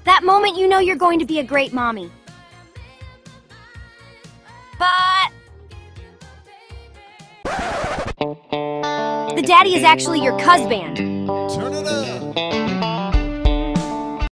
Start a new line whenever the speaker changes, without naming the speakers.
That moment you know you're going to be a great mommy. But the daddy is actually your cuz band.